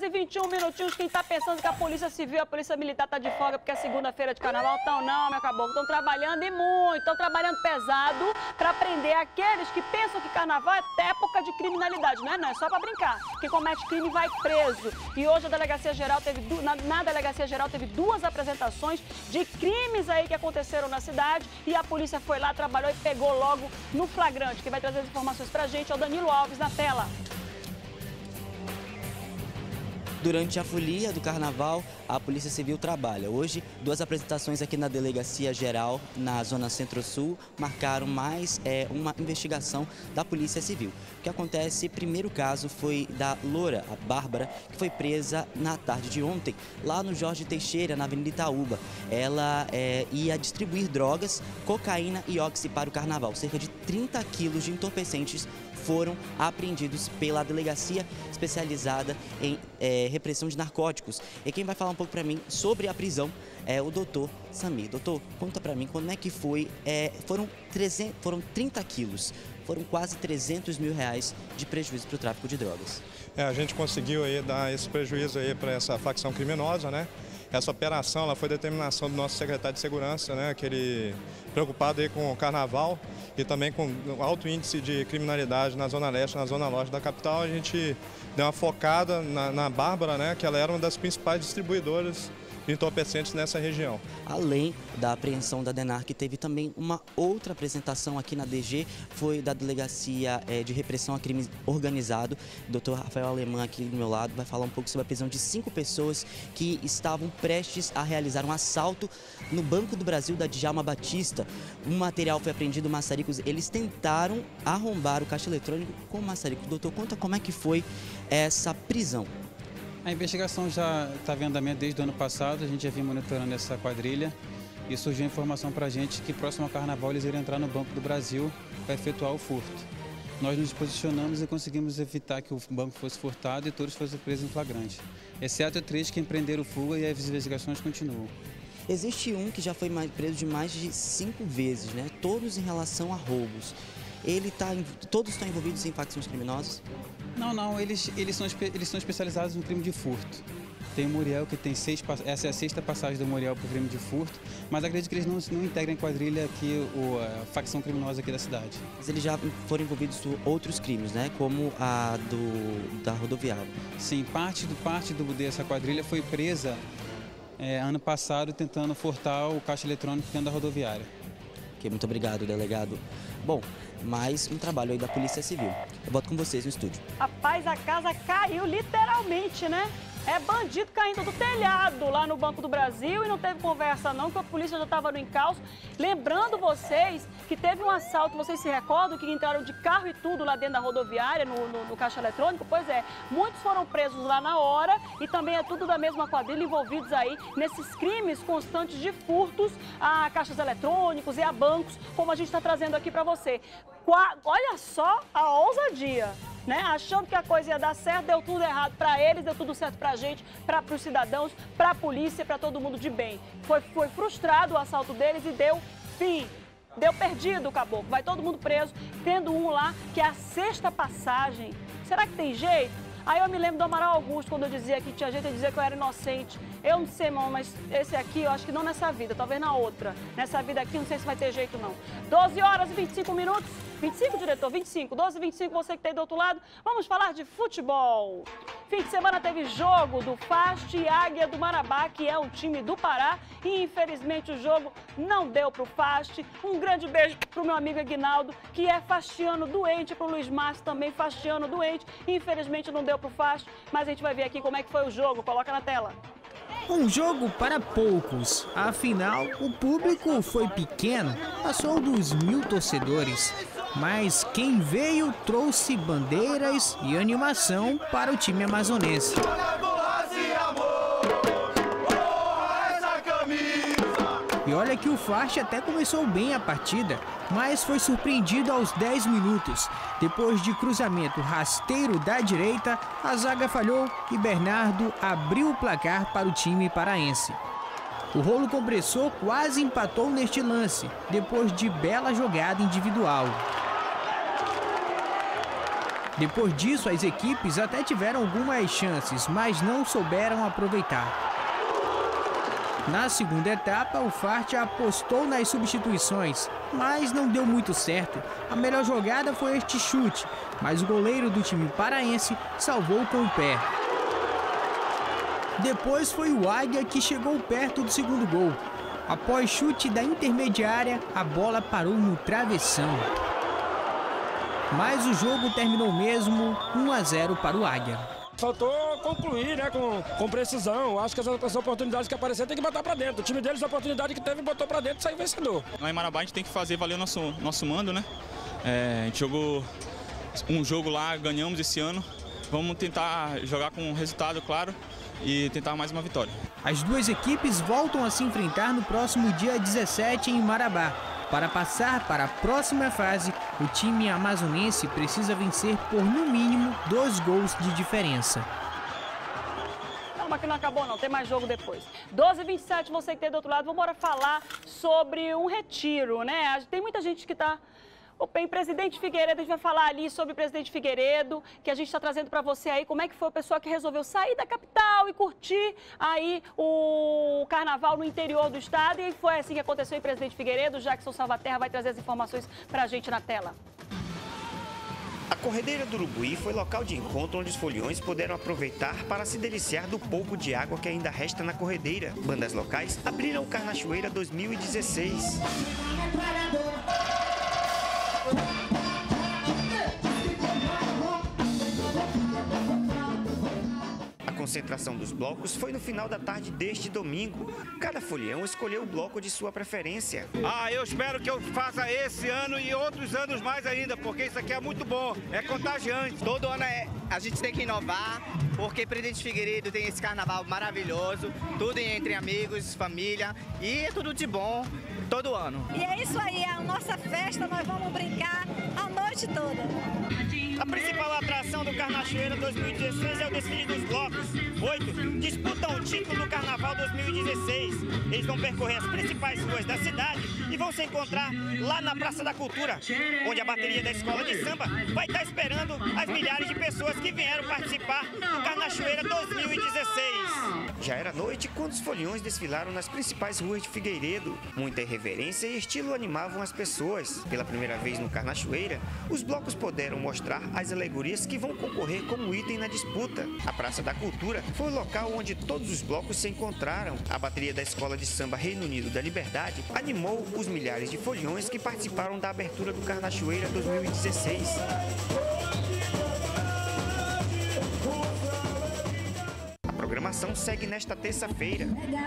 horas e 21 minutinhos. Quem tá pensando que a Polícia Civil, a Polícia Militar tá de folga porque é segunda-feira de carnaval, então não, meu caboclo. Estão trabalhando e muito, estão trabalhando pesado para prender aqueles que pensam que carnaval é época de criminalidade. Não é só para brincar. Quem comete crime vai preso. E hoje a Delegacia Geral na Delegacia Geral teve 2 apresentações de crimes aí que aconteceram na cidade e a polícia foi lá, trabalhou e pegou logo no flagrante. Quem vai trazer as informações pra gente é o Danilo Alves na tela. Durante a folia do carnaval, a Polícia Civil trabalha. Hoje, 2 apresentações aqui na Delegacia Geral, na Zona Centro-Sul, marcaram mais uma investigação da Polícia Civil. O que acontece, primeiro caso foi da Loura, a Bárbara, que foi presa na tarde de ontem, lá no Jorge Teixeira, na Avenida Itaúba. Ela ia distribuir drogas, cocaína e óxido para o carnaval. Cerca de 30 quilos de entorpecentes foram apreendidos pela delegacia especializada em repressão de narcóticos. E quem vai falar um pouco para mim sobre a prisão é o doutor Samir. Doutor, conta para mim como é que foi, foram 30 quilos, foram quase 300 mil reais de prejuízo para o tráfico de drogas. A gente conseguiu aí dar esse prejuízo aí para essa facção criminosa, né? Essa operação ela foi determinação do nosso secretário de Segurança, né, que ele preocupado aí com o carnaval e também com alto índice de criminalidade na Zona Leste, na Zona Norte da capital. A gente deu uma focada na Bárbara, né, que ela era uma das principais distribuidoras de entorpecentes nessa região. Além da apreensão da DENARC, teve também uma outra apresentação aqui na DG, foi da Delegacia de Repressão a Crime Organizado. O doutor Rafael Alemã, aqui do meu lado, vai falar um pouco sobre a prisão de 5 pessoas que estavam prestes a realizar um assalto no Banco do Brasil da Djalma Batista. Um material foi apreendido, maçaricos. Eles tentaram arrombar o caixa eletrônico com maçaricos. Doutor, conta como é que foi essa prisão. A investigação já estava em andamento desde o ano passado, a gente já vinha monitorando essa quadrilha e surgiu a informação para a gente que próximo ao carnaval eles iriam entrar no Banco do Brasil para efetuar o furto. Nós nos posicionamos e conseguimos evitar que o banco fosse furtado e todos fossem presos em flagrante, exceto 3 que empreenderam fuga e as investigações continuam. Existe um que já foi preso de mais de 5 vezes, né? Todos em relação a roubos. Todos estão envolvidos em facções criminosas? Não, eles são especializados no crime de furto. Tem o Muriel, que tem essa é a 6ª passagem do Muriel para o crime de furto, mas acredito que eles não integram em quadrilha aqui a facção criminosa aqui da cidade. Mas eles já foram envolvidos em outros crimes, né? Como a da rodoviária. Sim, parte dessa quadrilha foi presa ano passado tentando furtar o caixa eletrônico dentro da rodoviária. Ok, muito obrigado, delegado. Bom, mais um trabalho aí da Polícia Civil. Eu volto com vocês no estúdio. Rapaz, a casa caiu literalmente, né? É bandido caindo do telhado lá no Banco do Brasil e não teve conversa não, que a polícia já estava no encalço. Lembrando vocês que teve um assalto, vocês se recordam que entraram de carro e tudo lá dentro da rodoviária, no caixa eletrônico? Pois é, muitos foram presos lá na hora e também é tudo da mesma quadrilha envolvidos aí nesses crimes constantes de furtos a caixas eletrônicos e a bancos, como a gente está trazendo aqui para você. Olha só a ousadia, né? Achando que a coisa ia dar certo, deu tudo errado para eles, deu tudo certo pra gente, para os cidadãos, para a polícia, para todo mundo de bem. Foi frustrado o assalto deles e deu fim. Deu perdido o caboclo. Vai todo mundo preso, tendo um lá que é a 6ª passagem. Será que tem jeito? Aí eu me lembro do Amaral Augusto, quando eu dizia que tinha gente a dizer que eu era inocente. Eu não sei, irmão, mas esse aqui, eu acho que não nessa vida, talvez na outra. Nessa vida aqui, não sei se vai ter jeito, não. 12 horas e 25 minutos. 25, diretor? 25. 12 e 25, você que está aí do outro lado. Vamos falar de futebol. Fim de semana teve jogo do Fast e Águia do Marabá, que é um time do Pará. E, infelizmente, o jogo não deu para o Fast. Um grande beijo para o meu amigo Aguinaldo, que é fastiano doente, para o Luiz Márcio também fastiano doente. Infelizmente, não deu para o Fast, mas a gente vai ver aqui como é que foi o jogo. Coloca na tela. Um jogo para poucos, afinal o público foi pequeno, passou dos 1000 torcedores, mas quem veio trouxe bandeiras e animação para o time amazonense. E olha que o Fast até começou bem a partida, mas foi surpreendido aos 10 minutos. Depois de cruzamento rasteiro da direita, a zaga falhou e Bernardo abriu o placar para o time paraense. O rolo compressor quase empatou neste lance, depois de bela jogada individual. Depois disso, as equipes até tiveram algumas chances, mas não souberam aproveitar. Na segunda etapa, o Fart apostou nas substituições, mas não deu muito certo. A melhor jogada foi este chute, mas o goleiro do time paraense salvou com o pé. Depois foi o Águia que chegou perto do segundo gol. Após chute da intermediária, a bola parou no travessão. Mas o jogo terminou mesmo 1-0 para o Águia. Faltou concluir, né, com precisão. Acho que as oportunidades que apareceram tem que botar para dentro. O time deles, a oportunidade que teve, botou para dentro e saiu vencedor. Lá em Marabá a gente tem que fazer valer o nosso mando, né? A gente jogou um jogo lá, ganhamos esse ano. Vamos tentar jogar com resultado, claro, e tentar mais uma vitória. As duas equipes voltam a se enfrentar no próximo dia 17 em Marabá. Para passar para a próxima fase, o time amazonense precisa vencer por no mínimo 2 gols de diferença. Calma que não acabou não, tem mais jogo depois. 12h27, você que tem do outro lado, vamos embora falar sobre um retiro, né? Tem muita gente que está... Em Presidente Figueiredo, a gente vai falar ali sobre o Presidente Figueiredo, que a gente está trazendo para você aí, como é que foi o pessoal que resolveu sair da capital e curtir aí o carnaval no interior do estado. E foi assim que aconteceu em Presidente Figueiredo. Jackson Salvaterra vai trazer as informações para a gente na tela. A Corredeira do Urubuí foi local de encontro onde os foliões puderam aproveitar para se deliciar do pouco de água que ainda resta na corredeira. Bandas locais abriram o Carnachoeira 2016. A concentração dos blocos foi no final da tarde deste domingo. Cada folião escolheu o bloco de sua preferência. Eu espero que eu faça esse ano e outros anos mais ainda, porque isso aqui é muito bom, é contagiante. Todo ano a gente tem que inovar, porque Presidente Figueiredo tem esse carnaval maravilhoso, tudo entre amigos, família, e é tudo de bom todo ano. E é isso aí, é a nossa festa, nós vamos brincar a noite toda. A principal atração do Carnachoeira 2016 é o desfile dos blocos. 8 disputam o título do Carnaval 2016. Eles vão percorrer as principais ruas da cidade e vão se encontrar lá na Praça da Cultura, onde a bateria da escola de samba vai estar esperando as milhares de pessoas que vieram participar do Carnachoeira 2016. Já era noite quando os foliões desfilaram nas principais ruas de Figueiredo. Muita irreverência e estilo animavam as pessoas. Pela primeira vez no Carnachoeira, os blocos puderam mostrar as alegorias que vão concorrer como item na disputa. A Praça da Cultura foi o local onde todos os blocos se encontraram. A bateria da Escola de Samba Reino Unido da Liberdade animou os milhares de foliões que participaram da abertura do Carnachoeira 2016. A programação segue nesta terça-feira.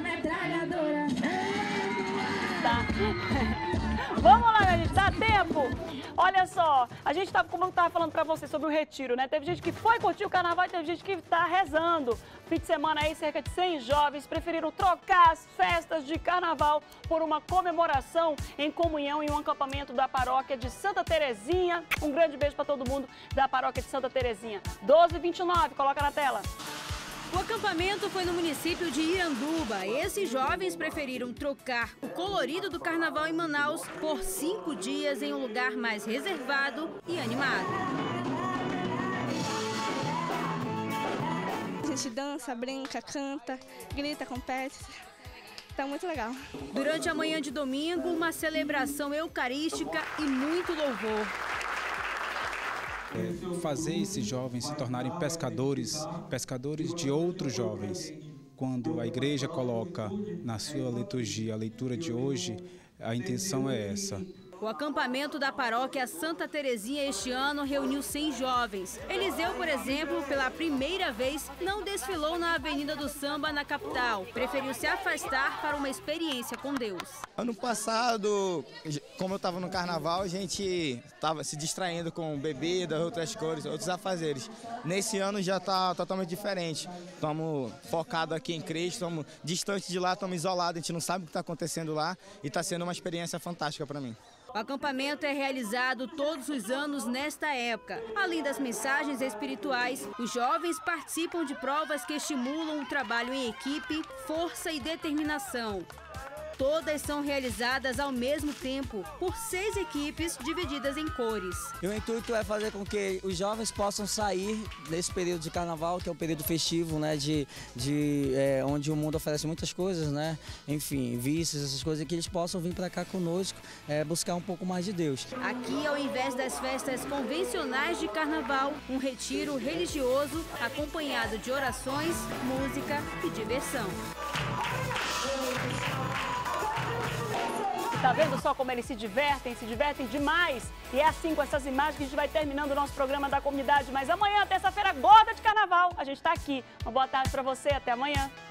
Tá. Vamos lá, minha gente, dá tempo? Olha só, a gente tá, como eu estava falando para você sobre o retiro, né? Teve gente que foi curtir o carnaval e teve gente que está rezando. Fim de semana aí, cerca de 100 jovens preferiram trocar as festas de carnaval por uma comemoração em comunhão em um acampamento da paróquia de Santa Terezinha. Um grande beijo para todo mundo da paróquia de Santa Terezinha. 12h29, coloca na tela. O acampamento foi no município de Iranduba. Esses jovens preferiram trocar o colorido do carnaval em Manaus por 5 dias em um lugar mais reservado e animado. A gente dança, brinca, canta, grita, compete. Tá muito legal. Durante a manhã de domingo, uma celebração eucarística e muito louvor. Fazer esses jovens se tornarem pescadores de outros jovens. Quando a igreja coloca na sua liturgia a leitura de hoje, a intenção é essa. O acampamento da paróquia Santa Terezinha este ano reuniu 100 jovens. Eliseu, por exemplo, pela primeira vez, não desfilou na Avenida do Samba, na capital. Preferiu se afastar para uma experiência com Deus. Ano passado, como eu estava no carnaval, a gente estava se distraindo com bebida, outras cores, outros afazeres. Nesse ano já está totalmente diferente. Estamos focados aqui em Cristo, estamos distantes de lá, estamos isolados, a gente não sabe o que está acontecendo lá e está sendo uma experiência fantástica para mim. O acampamento é realizado todos os anos nesta época. Além das mensagens espirituais, os jovens participam de provas que estimulam o trabalho em equipe, força e determinação. Todas são realizadas ao mesmo tempo, por 6 equipes divididas em cores. E o intuito é fazer com que os jovens possam sair desse período de carnaval, que é um período festivo, né, onde o mundo oferece muitas coisas, né, enfim, vícios, essas coisas, que eles possam vir para cá conosco, buscar um pouco mais de Deus. Aqui, ao invés das festas convencionais de carnaval, um retiro religioso acompanhado de orações, música e diversão. Tá vendo só como eles se divertem demais? E é assim, com essas imagens, que a gente vai terminando o nosso programa da comunidade. Mas amanhã, terça-feira, gorda de carnaval, a gente tá aqui. Uma boa tarde pra você, até amanhã.